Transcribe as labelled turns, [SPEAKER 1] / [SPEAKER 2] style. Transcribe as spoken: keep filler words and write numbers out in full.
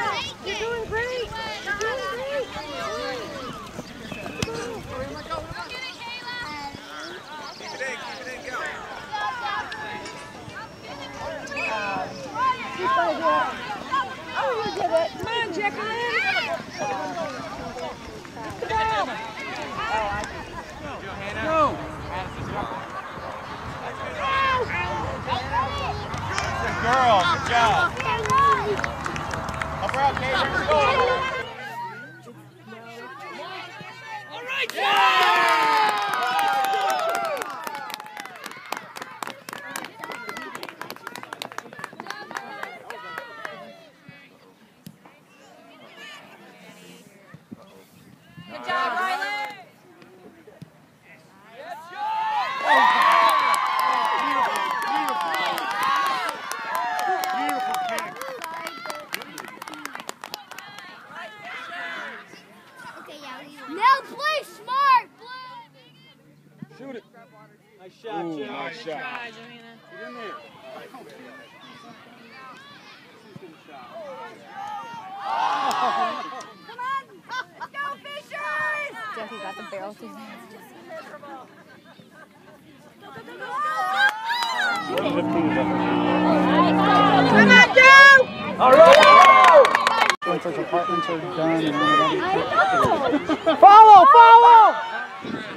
[SPEAKER 1] You're doing great. You're doing great.
[SPEAKER 2] Keep it in, keep it in, go.
[SPEAKER 1] She's gonna do it. Oh, you did it. Come on, Jacqueline. Come on.
[SPEAKER 2] Go. Good girl, good job. Up out, Gabriel. Go. All right, yeah!
[SPEAKER 1] Good job, Riley.
[SPEAKER 3] Now play smart, Blue.
[SPEAKER 2] Shoot it. Nice shot, Ooh, Joe. Nice shot. Get in there.
[SPEAKER 1] Come on. Let's go, Fishers.
[SPEAKER 3] Jeffy got the barrel too.
[SPEAKER 1] Come on, Joe.
[SPEAKER 2] All right.
[SPEAKER 4] Once those apartments are done and then
[SPEAKER 1] I know.
[SPEAKER 4] follow, follow!